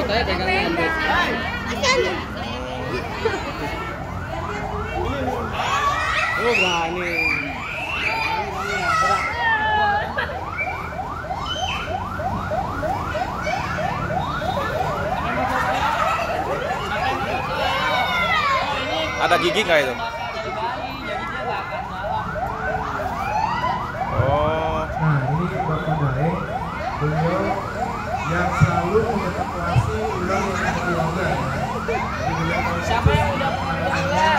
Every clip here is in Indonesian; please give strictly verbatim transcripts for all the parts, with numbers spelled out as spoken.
Saya pegang ambil. Oh, berani. Ada gigi nggak itu? Oh. Nah, ini Bapak Dae, beliau yang selalu mengevakuasi ular yang ada di longgar. Siapa yang udah pulang?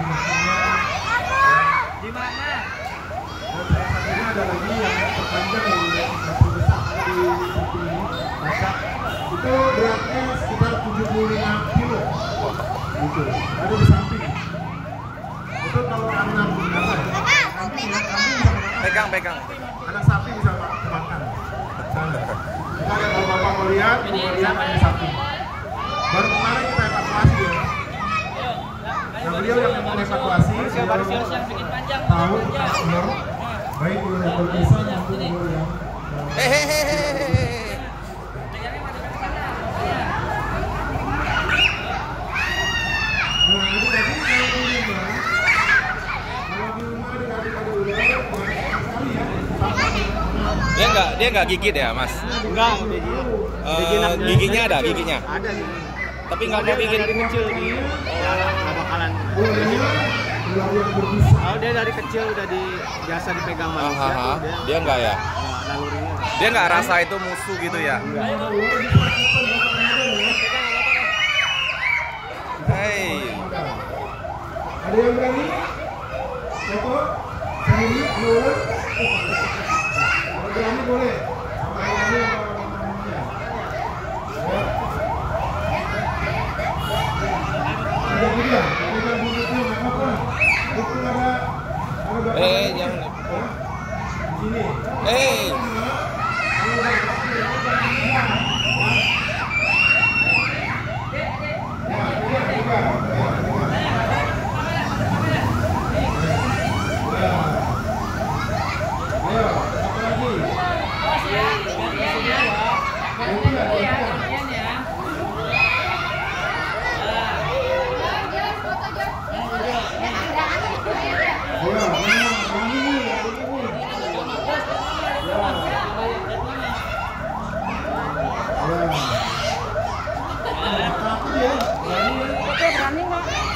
Di mana? Dan salah satunya ada lagi yang terpanjang yang yang terbesar di samping ini, maka itu beratnya sekitar tujuh puluh lima kilo. Gitu. Ada di samping. Itu kalau anak apa ya? Kambing ya, kambing bisa makan. Pegang, pegang. Anak sapi bisa makan. Sana. Kita lihat kalau Bapak mau lihat, mau lihat ada sapi. Baru kemarin kita evakuasi ya. Nah, beliau yang mengevakuasi, beliau tahu tentang ular, baik ular yang berbisa maupun ular yang Hehehe. Nah, itu tadi kalau di rumah, kalau di rumah dikasih ada ular, banyak sekali ya. Dia nggak, dia nggak gigit ya, Mas? Enggak, udah dia. Eh, giginya ada, giginya. Ada gigi. Tapi nggak mau gigit. Dari kecil dia. Nggak bakalan. Ularnya ular yang berbisa. Oh, dia dari kecil udah di biasa dipegang manusia. Aha, Tuh, dia dia nggak ya? nggak nalurinya. Dia nggak rasa itu musuh gitu ya? Hei. Ada yang berani? Foto? Saya lihat ada ular. Kalau berani boleh. Sama ayahnya sama mamanya. Ya. Ada juga. Kita bungkusnya nggak apa-apa. Itu ada ada berapa? Eh, jangan. Ya. Di sini. Hei. Kalau udah pasti ya, udah semua. Ya. Ya, juga, juga. Ya, juga. Ya. Ayo, apa lagi? Gantian, gantian. Ayo, mana? Yang ini, yang ini. Ya. Ya. Takut ya? Berani ya? Oke, berani nggak?